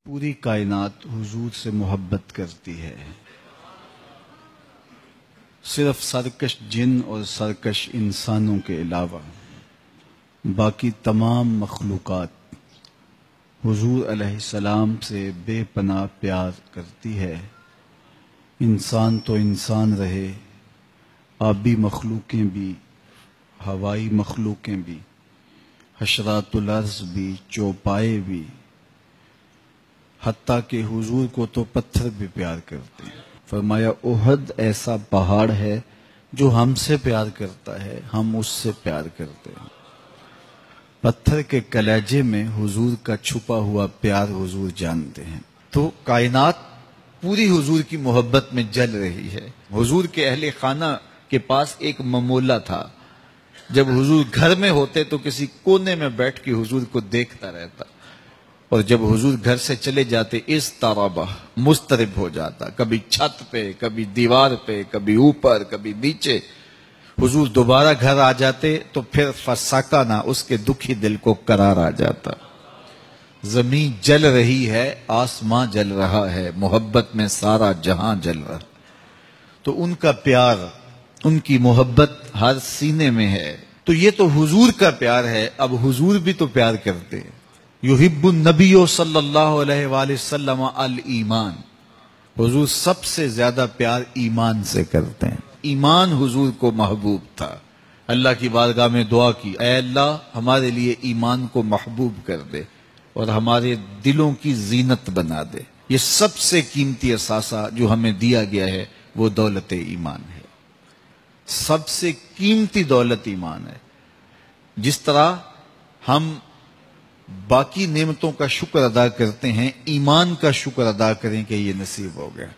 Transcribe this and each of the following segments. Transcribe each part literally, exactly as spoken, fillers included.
پوری کائنات حضور سے محبت کرتی ہے، صرف سرکش جن اور سرکش انسانوں کے علاوہ باقی تمام مخلوقات حضور علیہ السلام سے بے پناہ پیار کرتی ہے۔ انسان تو انسان رہے، آبی مخلوقیں بھی، ہوائی مخلوقیں بھی، حشرات الارض بھی، چوپائے بھی، حتیٰ کہ حضور کو تو پتھر بھی پیار کرتے ہیں۔ فرمایا احد ایسا پہاڑ ہے جو ہم سے پیار کرتا ہے، ہم اس سے پیار کرتے ہیں۔ پتھر کے کلیجے میں حضور کا چھپا ہوا پیار حضور جانتے ہیں۔ تو کائنات پوری حضور کی محبت میں جل رہی ہے۔ حضور کے اہل خانہ کے پاس ایک ممولہ تھا، جب حضور گھر میں ہوتے تو کسی کونے میں بیٹھ کے حضور کو دیکھتا رہتا، اور جب حضور گھر سے چلے جاتے اس طربہ مضطرب ہو جاتا، کبھی چھت پہ، کبھی دیوار پہ، کبھی اوپر، کبھی نیچے۔ حضور دوبارہ گھر آ جاتے تو پھر فسکنا، اس کے دکھی دل کو قرار آ جاتا۔ زمین جل رہی ہے، آسمان جل رہا ہے، محبت میں سارا جہاں جل رہا۔ تو ان کا پیار، ان کی محبت ہر سینے میں ہے۔ تو یہ تو حضور کا پیار ہے، اب حضور بھی تو پیار کرتے ہیں۔ یحب النبی صلی اللہ علیہ وآلہ وسلم الایمان، حضور سب سے زیادہ پیار ایمان سے کرتے ہیں۔ ایمان حضور کو محبوب تھا۔ اللہ کی بارگاہ میں دعا کی، اے اللہ ہمارے لیے ایمان کو محبوب کر دے اور ہمارے دلوں کی زینت بنا دے۔ یہ سب سے قیمتی اثاثہ جو ہمیں دیا گیا ہے وہ دولت ایمان ہے۔ سب سے قیمتی دولت ایمان ہے۔ جس طرح ہم باقی نعمتوں کا شکر ادا کرتے ہیں، ایمان کا شکر ادا کریں کہ یہ نصیب ہو گیا۔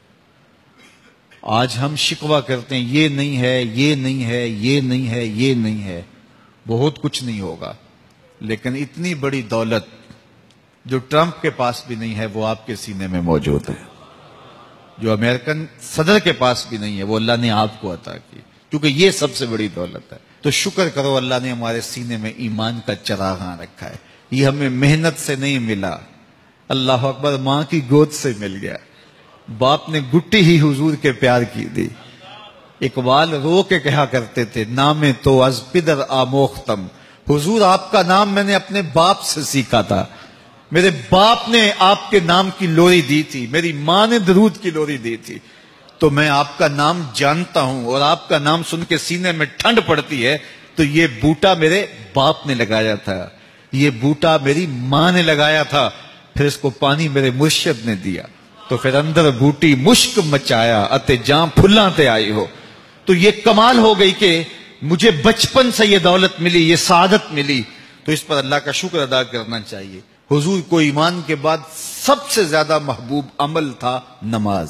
آج ہم شکوہ کرتے ہیں، یہ نہیں ہے، یہ نہیں ہے، یہ نہیں ہے، یہ نہیں ہے، بہت کچھ نہیں ہوگا، لیکن اتنی بڑی دولت جو ٹرمپ کے پاس بھی نہیں ہے وہ آپ کے سینے میں موجود ہے۔ جو امریکن صدر کے پاس بھی نہیں ہے وہ اللہ نے آپ کو عطا کی، کیونکہ یہ سب سے بڑی دولت ہے۔ تو شکر کرو، اللہ نے ہمارے سینے میں ایمان کا چراغاں رکھا ہے۔ یہ ہمیں محنت سے نہیں ملا، اللہ اکبر، ماں کی گود سے مل گیا۔ باپ نے گٹی ہی حضور کے پیار کی دی۔ اقبال رو کے کہا کرتے تھے، نام تو از پدر آموختم، حضور آپ کا نام میں نے اپنے باپ سے سیکھا تھا۔ میرے باپ نے آپ کے نام کی لوری دی تھی، میری ماں نے درود کی لوری دی تھی، تو میں آپ کا نام جانتا ہوں، اور آپ کا نام سن کے سینے میں ٹھنڈ پڑتی ہے۔ تو یہ بوٹا میرے باپ نے لگایا تھا، یہ بوٹا میری ماں نے لگایا تھا، پھر اس کو پانی میرے مرشد نے دیا، تو پھر اندر بوٹی مشک مچایا اتے جاں پھلاں تے آئی ہو۔ تو یہ کمال ہو گئی کہ مجھے بچپن سے یہ دولت ملی، یہ سعادت ملی، تو اس پر اللہ کا شکر ادا کرنا چاہیے۔ حضور کو ایمان کے بعد سب سے زیادہ محبوب عمل تھا نماز۔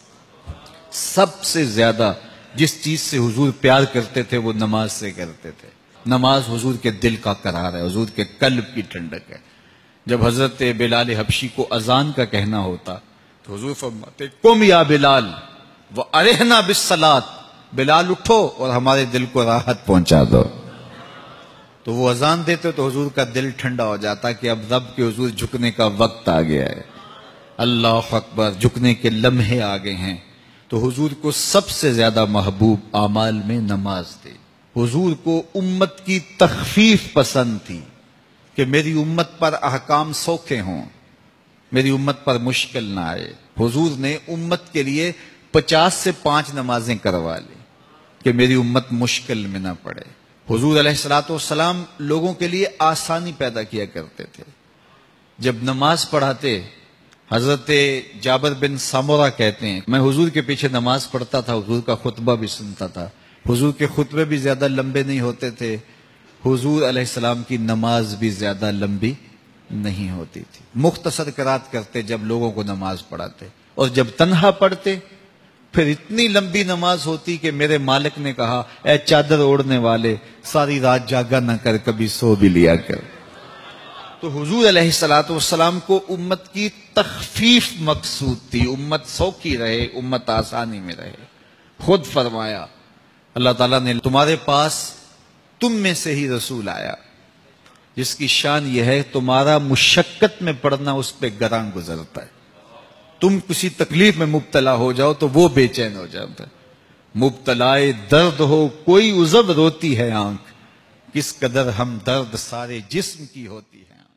سب سے زیادہ جس چیز سے حضور پیار کرتے تھے وہ نماز سے کرتے تھے۔ نماز حضور کے دل کا قرار ہے، حضور کے قلب کی ٹھنڈک ہے۔ جب حضرت بلال حبشی کو اذان کا کہنا ہوتا تو حضور فرماتے، قم یا بلال وارحنا بالصلاۃ، بلال اٹھو اور ہمارے دل کو راحت پہنچا دو۔ تو وہ اذان دیتے تو حضور کا دل ٹھنڈا ہو جاتا کہ اب رب کے حضور جھکنے کا وقت آ گیا ہے۔ اللہ اکبر، جھکنے کے لمحے آ گئے ہیں۔ تو حضور کو سب سے زیادہ محبوب اعمال میں نماز تھی۔ حضور کو امت کی تخفیف پسند تھی کہ میری امت پر احکام سوکھے ہوں، میری امت پر مشکل نہ آئے۔ حضور نے امت کے لیے پچاس سے پانچ نمازیں کروا لی کہ میری امت مشکل میں نہ پڑے۔ حضور علیہ الصلوۃ والسلام لوگوں کے لیے آسانی پیدا کیا کرتے تھے۔ جب نماز پڑھاتے، حضرت جابر بن سمورہ کہتے ہیں، میں حضور کے پیچھے نماز پڑھتا تھا، حضور کا خطبہ بھی سنتا تھا۔ حضور کے خطبے بھی زیادہ لمبے نہیں ہوتے تھے، حضور علیہ السلام کی نماز بھی زیادہ لمبی نہیں ہوتی تھی۔ مختصر قرات کرتے جب لوگوں کو نماز پڑھاتے، اور جب تنہا پڑھتے پھر اتنی لمبی نماز ہوتی کہ میرے مالک نے کہا، اے چادر اوڑھنے والے، ساری رات جاگا نہ کر، کبھی سو بھی لیا کر۔ تو حضور علیہ الصلوۃ والسلام کو امت کی تخفیف مقصود تھی، امت سوکھی رہے، امت آسانی میں رہے۔ خود فرمایا اللہ تعالیٰ نے، تمہارے پاس تم میں سے ہی رسول آیا، جس کی شان یہ ہے تمہارا مشقت میں پڑنا اس پہ گراں گزرتا ہے. تم کسی تکلیف میں مبتلا ہو جاؤ تو وہ بے چین ہو جاتا ہے. مبتلائے درد ہو کوئی عذب روتی ہے آنکھ، کس قدر ہم درد سارے جسم کی ہوتی ہے.